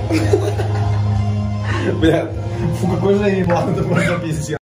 Бля, фу, какой же еблан, это просто пиздец.